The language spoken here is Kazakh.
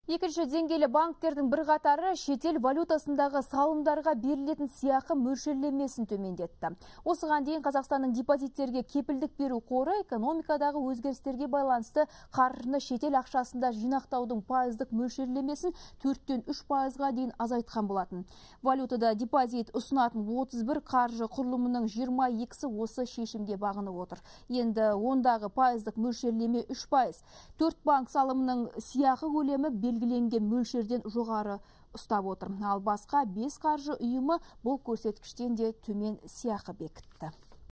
Екінші деңгейлі банктердің бір қатары шетел валютасындағы салымдарға берілетін сыйақы мөлшерлемесін төмендетті. Осыған дейін Қазақстанның депозиттерге кепілдік беру қоры экономикадағы өзгерістерге байланысты қаржыны шетел ақшасында жинақтаудың пайыздық мөлшерлемесін 4-тен 3%-ға дейін азайтқан болатын. Валютада депозит ұсынатын 31 қаржы құрылымының 22-сі осы шешімге бағынып отыр. Енді ондағы пайыздық мөлшерлеме 3%. 4 банк салымының сыйақы көлемі белгіленген мөлшерден жоғары ұстап отыр. Ал басқа 5 қаржы ұйымы бұл көрсеткіштен де төмен сыйақы бекітті.